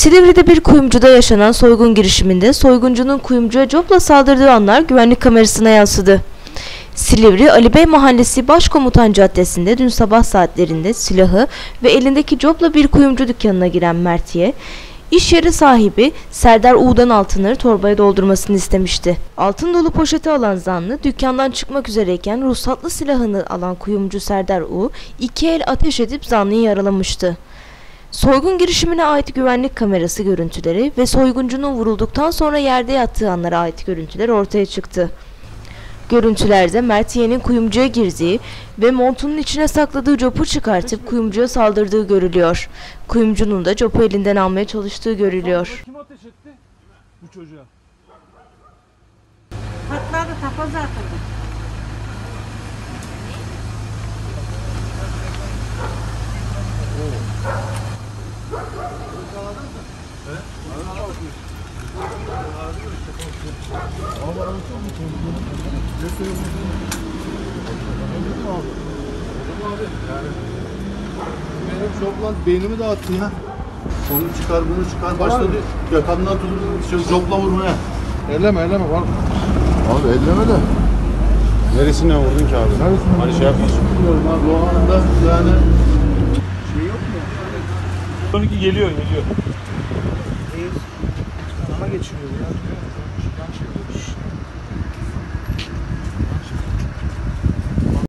Silivri'de bir kuyumcuda yaşanan soygun girişiminde soyguncunun kuyumcuya copla saldırdığı anlar güvenlik kamerasına yansıdı. Silivri Ali Bey Mahallesi Başkomutan Caddesi'nde dün sabah saatlerinde silahı ve elindeki copla bir kuyumcu dükkanına giren Mert'ye, iş yeri sahibi Serdar U'dan altınları torbaya doldurmasını istemişti. Altın dolu poşeti alan zanlı dükkandan çıkmak üzereyken ruhsatlı silahını alan kuyumcu Serdar U, iki el ateş edip zanlıyı yaralamıştı. Soygun girişimine ait güvenlik kamerası görüntüleri ve soyguncunun vurulduktan sonra yerde yattığı anlara ait görüntüler ortaya çıktı. Görüntülerde Mert Y'nin kuyumcuya girdiği ve montunun içine sakladığı copu çıkartıp kuyumcuya saldırdığı görülüyor. Kuyumcunun da copu elinden almaya çalıştığı görülüyor. Kim ateş etti bu çocuğa? Patladı, takoz atıldı. Benim şokla beynimi dağıttı ya. Onu çıkar bunu çıkar başladı yakandan tutup jopla vurmaya. Elleme var. Abi elleme de. Neresinden vurdun ki abi? Neresinden? Hani şey yapıyorsun. Bilmiyorum abi o anda yani şey yok mu? 12 geliyor. Ama geçiriyor ya.